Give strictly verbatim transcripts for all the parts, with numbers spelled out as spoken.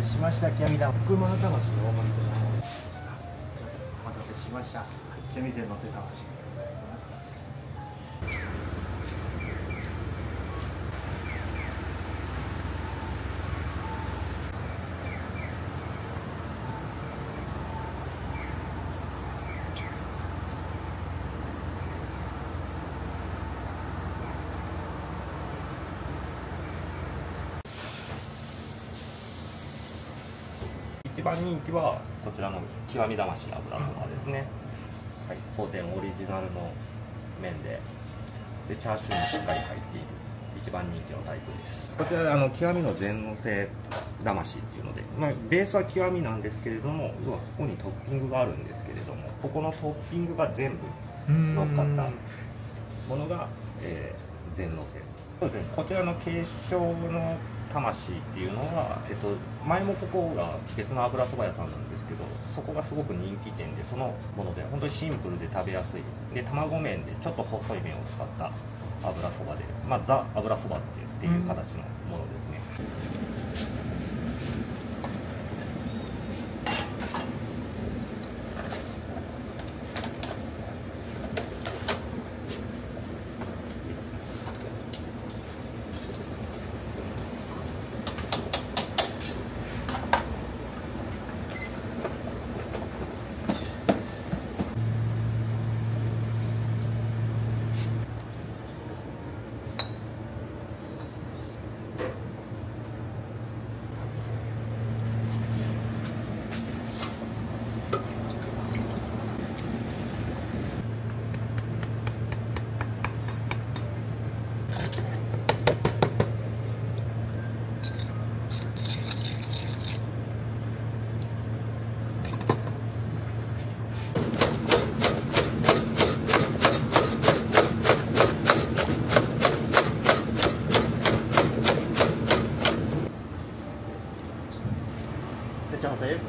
せしました。極みだ。福間魂の大盛りとなります。お待たせしました。極み膳のせ魂でございます。 一番人気はこちらの極み魂油そばですね。はい、当店オリジナルの麺で、でチャーシューもしっかり入っている一番人気のタイプです。こちらあの極みの全のせ魂っていうので、まあ、ベースは極みなんですけれども、要はここにトッピングがあるんですけれども、ここのトッピングが全部乗っかったものが、えー、全のせ。そうですね、こちらの継承の魂っていうのは、えっと、前もここが別の油そば屋さんなんですけど、そこがすごく人気店で、そのもので本当にシンプルで食べやすいで、卵麺でちょっと細い麺を使った油そばで、まあ、ザ油そばっていう形のものですね。 じゃあsaya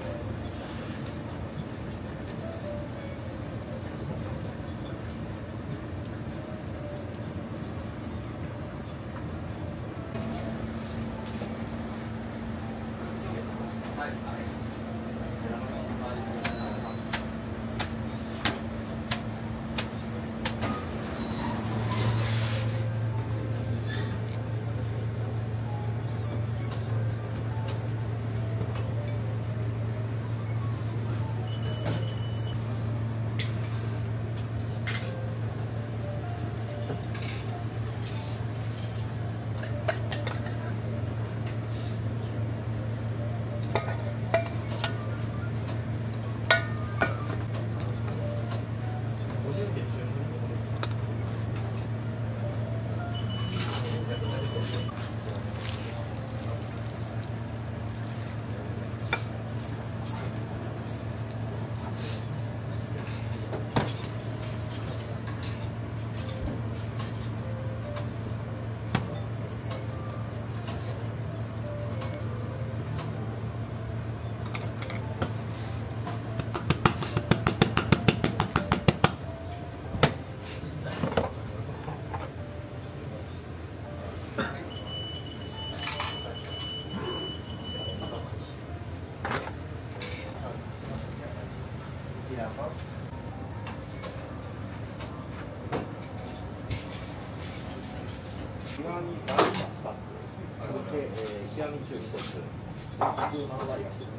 極みガーリックパック、そして、えー、極み中一つ、普通の割りが一つ。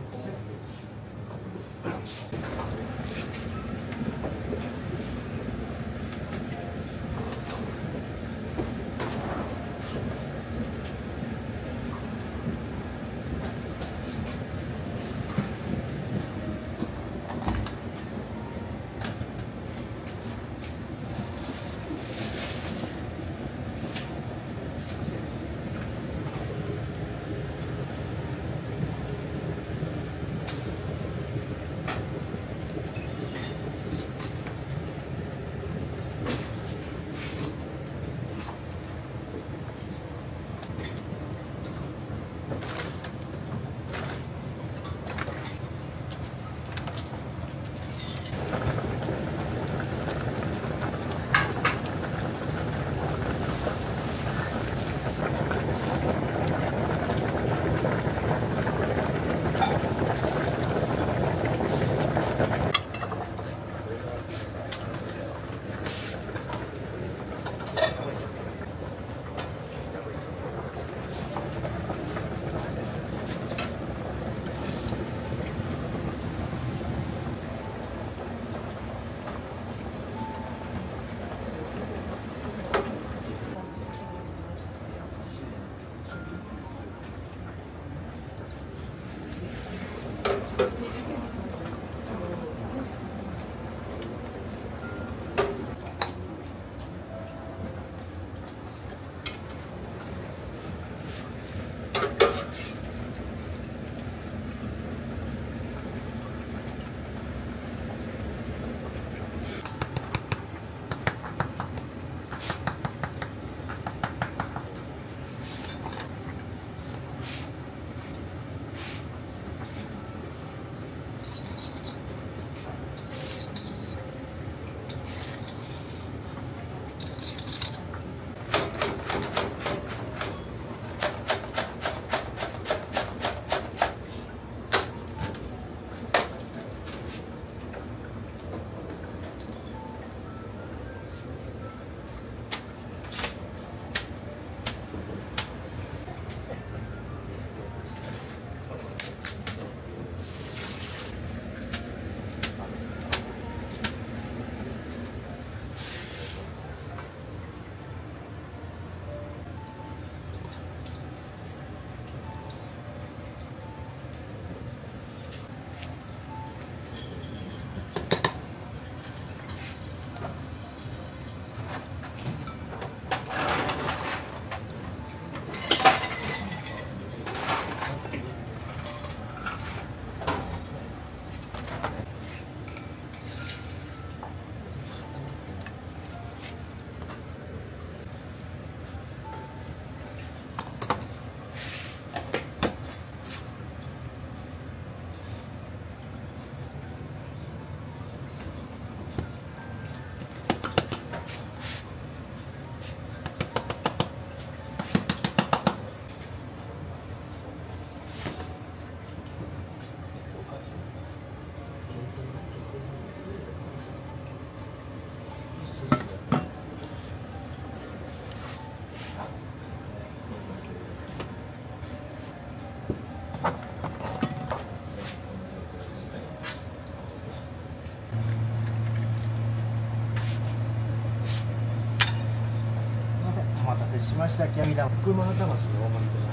待たせしました。極み玉熊の魂の大盛りとなります。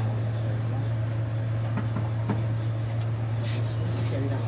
極み魂の大盛りとなります。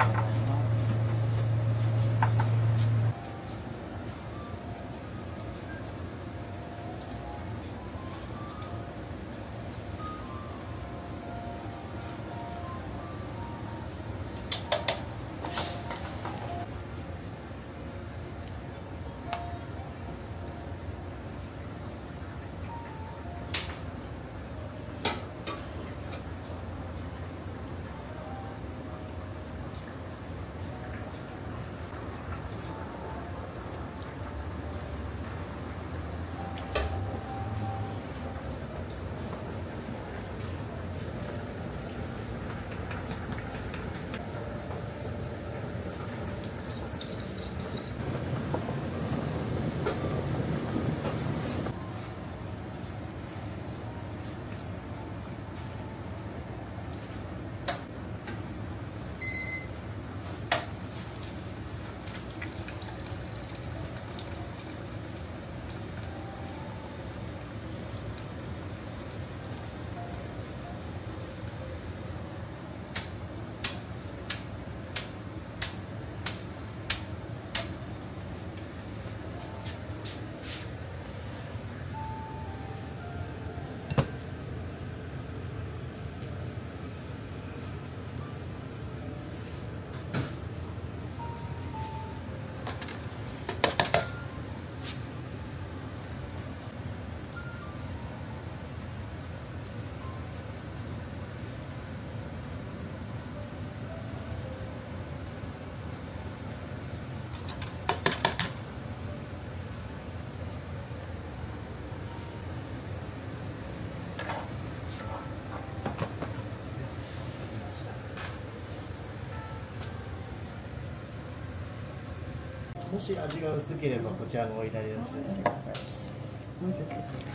もし味が薄ければこちらのおいだり出ししてください。混ぜて。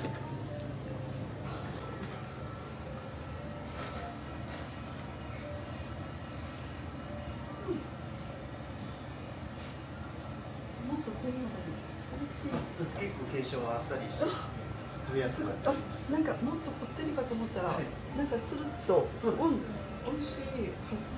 もっと濃いのが美味しい。 結構軽症はあっさりして食べやすくなってます。 なんかもっとこってりかと思ったら、はい、なんかつるっと、 そうです。 美味しい。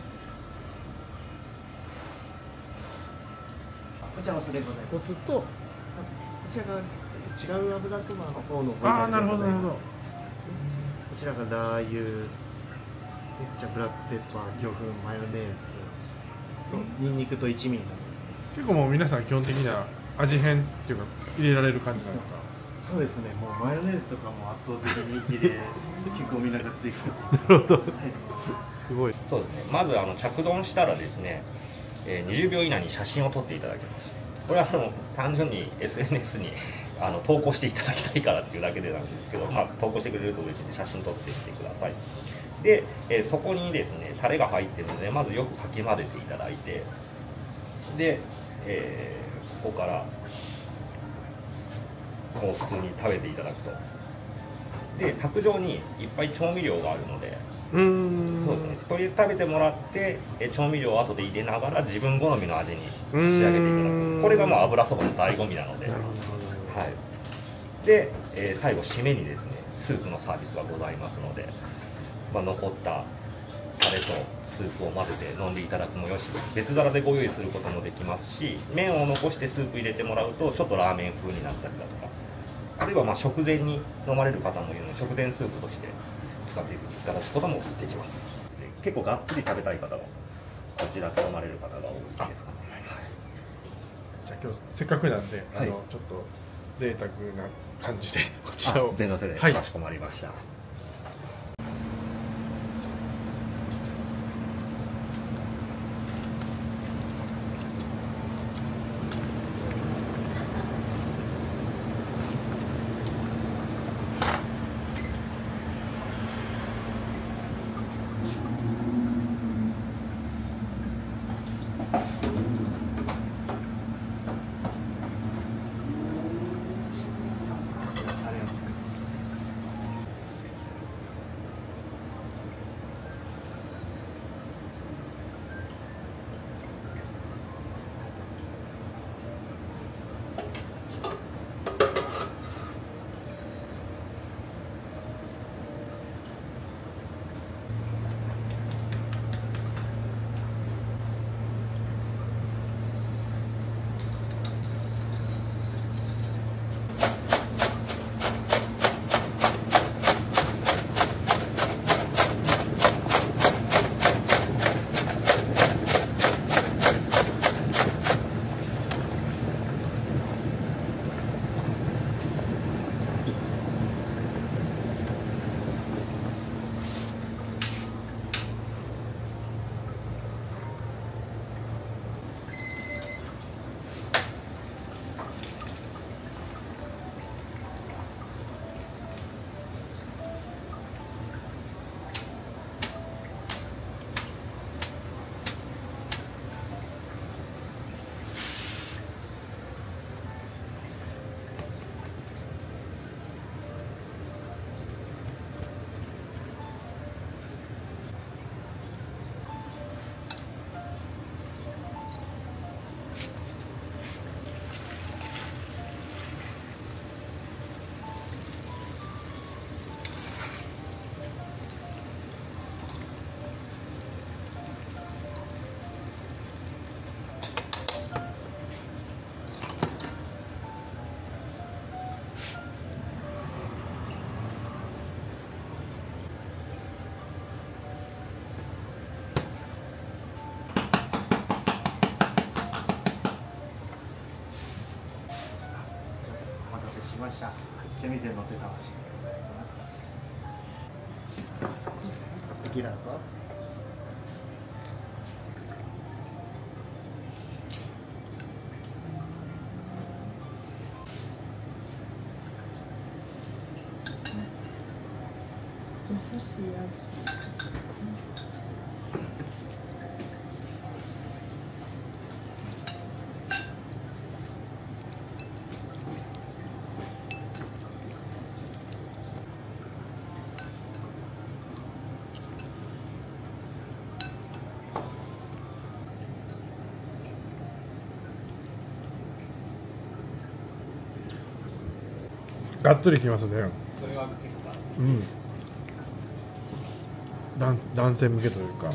こちらはそれぞれこすと、こちらが違う油そばの方のああ、なるほどなるほど。こちらがラー油、こちらブラックペッパー、魚粉、マヨネーズ、ニンニクと一味。 結構もう皆さん基本的な味変っていうか入れられる感じなんですか。 そうですね。もうマヨネーズとかも圧倒的に人気で結構みんながついてる。なるほど。すごい。 そうですね。まずあの着丼したらですね。えー、にじゅうびょう以内に写真を撮っていただきます。これはあの単純に エスエヌエス にあの投稿していただきたいからっていうだけでなんですけど、まあ、投稿してくれると嬉しいので写真撮ってみてください。で、えー、そこにですねタレが入ってるのでまずよくかき混ぜていただいて、で、えー、ここからもう普通に食べていただくと。で卓上にいっぱい調味料があるので、 うーん、 そうですね、とりあえず食べてもらってえ調味料を後で入れながら自分好みの味に仕上げていただく。これがもう油そばの醍醐味なので、はい、で、えー、最後締めにですねスープのサービスがございますので、まあ、残ったタレとスープを混ぜて飲んでいただくもよし、別皿でご用意することもできますし、麺を残してスープ入れてもらうとちょっとラーメン風になったりだとか、あるいはまあ食前に飲まれる方もいるので食前スープとして使っていただくこともできます。で結構がっつり食べたい方はこちら頼まれる方が多いですかね。はい、 じゃあ今日せっかくなんで、はい、あのちょっと贅沢な感じでこちらを全の手でかしこまりました。はい、 たせしました。手水のせたわしでございます。できるぞ。 優しい味。 がっつりきますね。 それは結構うん男男性向けというか。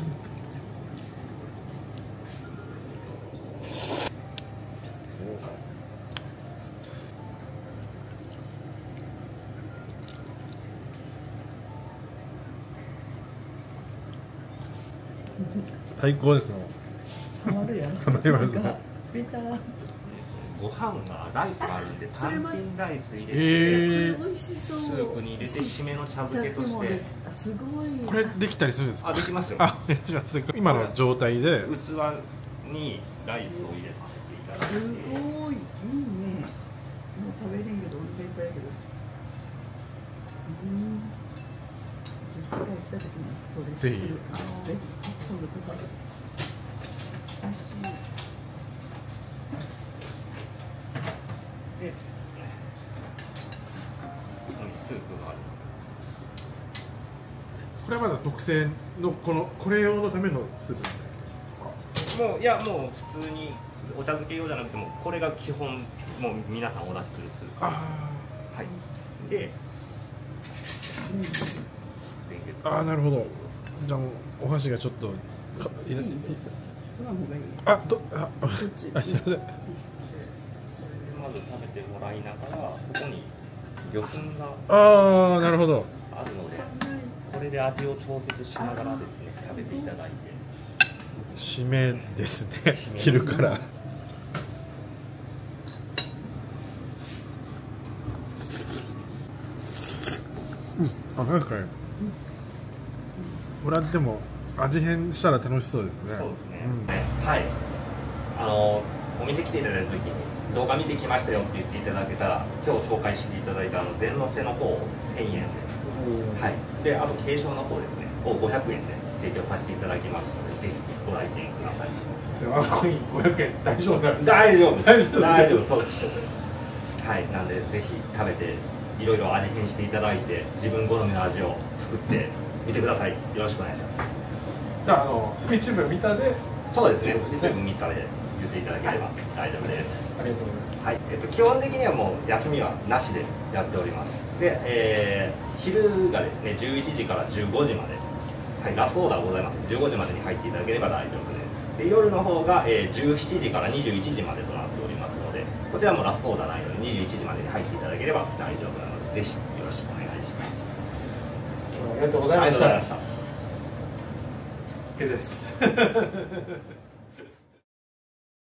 最高ですよ。 ハマるやん。 ハマりますねなんかベタ。 ご飯がライスがあるんで単品ライス入れて、 え美味しそう。 スープに入れて締めの茶漬けとしてすごい。 これできたりするんですか。 あできますよ。 あ、お願いします。今の状態で。 器にライスを入れさせていただいて、 すごいいいね。もう食べれんけどお腹いっぱいやけど。うん。じゃあ次回来た時にそれぜひする。あーぜひ今度ください。美味しい。 でここにスープがある。 これはまだ特製のこのこれ用のためのスープみたいな。 もういやもう普通にお茶漬け用じゃなくてもこれが基本もう皆さんお出しするスープ。 あはい。で、 あ、ああ、なるほど。じゃあもうお箸がちょっとかいらいいその方がいい。 あ、どあこっちあ、すみません。 まず食べてもらいながらここに魚粉がああ、なるほど。 あるので、これで味を調節しながらですね食べていただいて。 締めですね。昼から。うん、あ、なんかね。これはでも味変したら楽しそうですね。 そうですね。 うん、 はい。あのお店来ていただいた時に動画見てきましたよって言っていただけたら、今日紹介していただいたあの全のせの方をせんえんで、はい。であと軽症の方ですねをごひゃくえんで提供させていただきますので、ぜひご来店ください。 ワンコインごひゃくえん大丈夫なんですか。 大丈夫です。 大丈夫です大丈夫そうです。はい。なんでぜひ食べていろいろ味変していただいて、自分好みの味を作ってみてください。よろしくお願いします。 じゃあ、あのスピーチューブ見たで。 そうですね。全部見たで言っていただければ大丈夫です。 ありがとうございます。 はい。えっと基本的にはもう休みはなしでやっております。で、えー、昼がですねじゅういちじからじゅうごじまで、はい、ラストオーダーございます。じゅうごじまでに入っていただければ大丈夫です。で夜の方が、えー、じゅうしちじからにじゅういちじまでとなっておりますので、こちらもラストオーダーないのでにじゅういちじまでに入っていただければ大丈夫なので、ぜひよろしくお願いします。 ありがとうございました。 ありがとうございました。 OK です。